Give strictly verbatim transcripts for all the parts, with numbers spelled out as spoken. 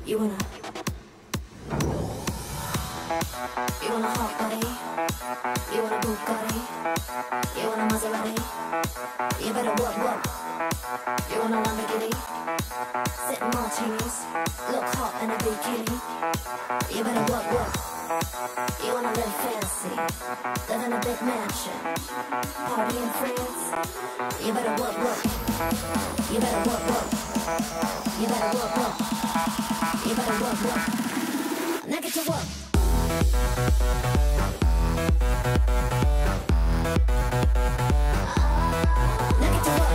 You wanna, you want a hot body, you want a Bugatti, you want a Maserati, you better work, work. You want a Lamborghini, sitting martinis, look hot in a bikini, you better work, work. You wanna live fancy, live in a big mansion, party in France, you better work, work. You better work, work. You better work, work. You better work, work. Now get to work. Now get to work.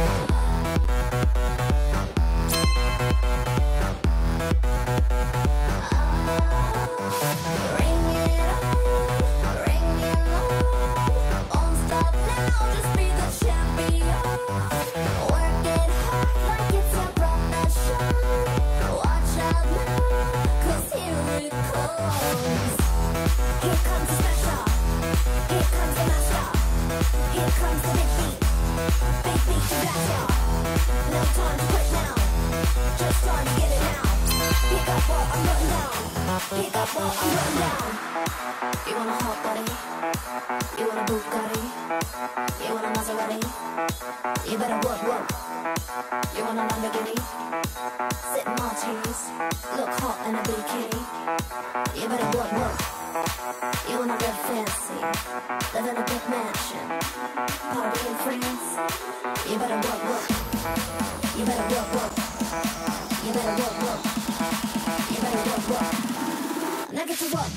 Ring it up, ring it low. Won't stop now, just be the champion. Work it hard like it's your profession. Watch out now, 'cause here it comes. Here comes the special. Here comes the master. Here comes the big beat. Big beat to blast ya. No time to quit now. Just time to get it now. Pick up what I'm putting down. Pick up what I'm putting down. You want a hot body? You want a Bugatti? You want a Maserati? You better work, work. You want a Lamborghini? Sitting martinis, look hot in a bikini. You better work, work. You wanna live fancy, live in a big mansion, party in France. You better work, work. You better work, work. You better work, work. You better work, work. Now get to work.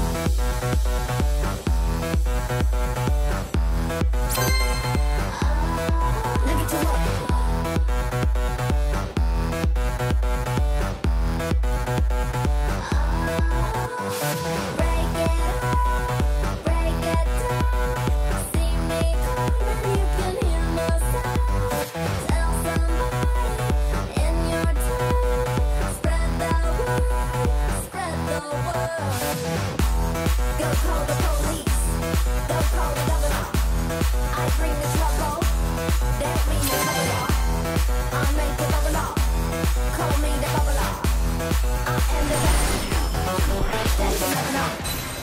Now get to work. Break it up, break it down. See me coming, you can hear my sound. Tell somebody in your town. Spread the word, spread the word. Go call the police, go call the governor. I bring the trouble, that means the governor. I make the bubble up, call me the bubble up. I am the best, that you never know.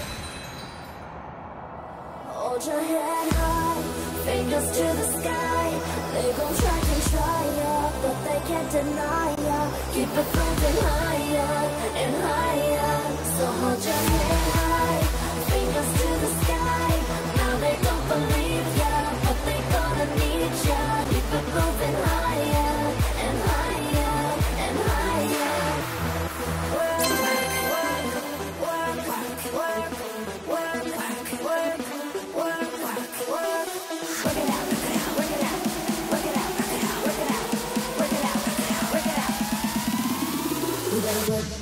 Hold your head high, fingers to the sky. They gon' try and try ya, but they can't deny ya. Keep it floating higher and higher. So hold your head high, fingers to the sky. Now they don't believe ya, but they gonna need ya. Keep it moving higher and higher and higher. Work, work, work, work, work, work, work, work, work, work. Work it out, work it out, work it out, work it out, work it out, work it out, work it out, work it out, work it out. You better work.